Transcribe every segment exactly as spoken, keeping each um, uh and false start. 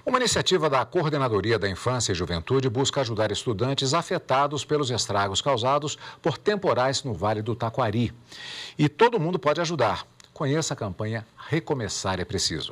Uma iniciativa da Coordenadoria da Infância e Juventude busca ajudar estudantes afetados pelos estragos causados por temporais no Vale do Taquari. E todo mundo pode ajudar. Conheça a campanha Recomeçar é Preciso.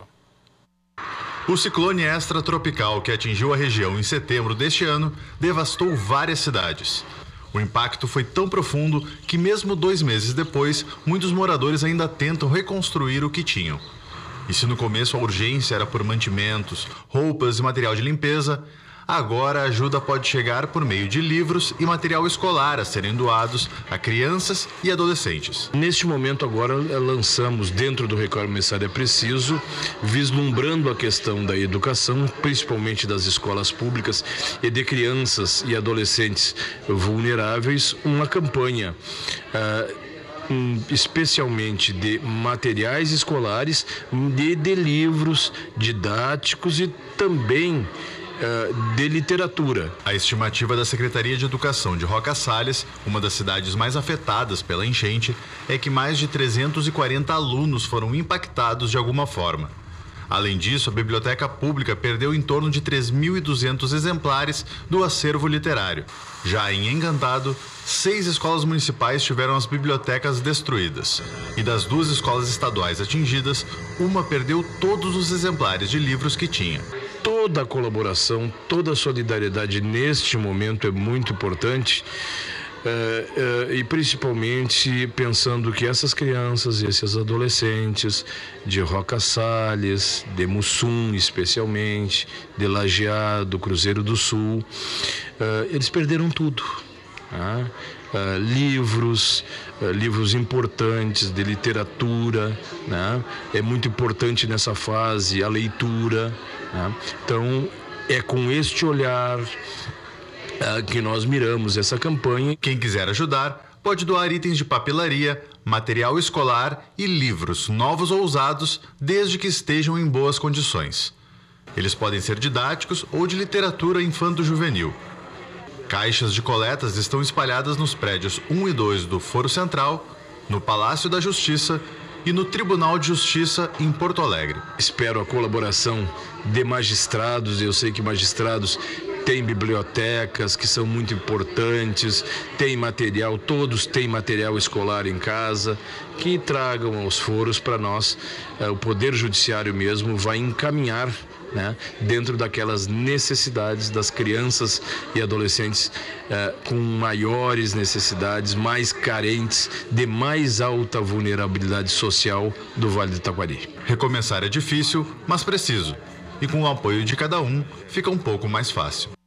O ciclone extratropical que atingiu a região em setembro deste ano devastou várias cidades. O impacto foi tão profundo que mesmo dois meses depois, muitos moradores ainda tentam reconstruir o que tinham. E se no começo a urgência era por mantimentos, roupas e material de limpeza, agora a ajuda pode chegar por meio de livros e material escolar a serem doados a crianças e adolescentes. Neste momento agora lançamos dentro do Recomeçar é Preciso, vislumbrando a questão da educação, principalmente das escolas públicas e de crianças e adolescentes vulneráveis, uma campanha uh, especialmente de materiais escolares, de, de livros didáticos e também de literatura. A estimativa da Secretaria de Educação de Roca Salles, uma das cidades mais afetadas pela enchente, é que mais de trezentos e quarenta alunos foram impactados de alguma forma. Além disso, a biblioteca pública perdeu em torno de três mil e duzentos exemplares do acervo literário. Já em Encantado, seis escolas municipais tiveram as bibliotecas destruídas. E das duas escolas estaduais atingidas, uma perdeu todos os exemplares de livros que tinha. Toda a colaboração, toda a solidariedade neste momento é muito importante. Uh, uh, e principalmente pensando que essas crianças e esses adolescentes de Roca Salles, de Mussum especialmente, de Lajeado, Cruzeiro do Sul, uh, eles perderam tudo. Né? Uh, livros, uh, livros importantes de literatura, né? É muito importante nessa fase a leitura, né? Então é com este olhar que nós miramos essa campanha. Quem quiser ajudar pode doar itens de papelaria, material escolar e livros, novos ou usados, desde que estejam em boas condições. Eles podem ser didáticos ou de literatura infanto-juvenil. Caixas de coletas estão espalhadas nos prédios um e dois do Foro Central, no Palácio da Justiça e no Tribunal de Justiça em Porto Alegre. Espero a colaboração de magistrados, eu sei que magistrados tem bibliotecas que são muito importantes, tem material, todos têm material escolar em casa, que tragam aos foros para nós. O Poder Judiciário mesmo vai encaminhar, né, dentro daquelas necessidades das crianças e adolescentes eh, com maiores necessidades, mais carentes, de mais alta vulnerabilidade social do Vale do Taquari. Recomeçar é difícil, mas preciso. E com o apoio de cada um, fica um pouco mais fácil.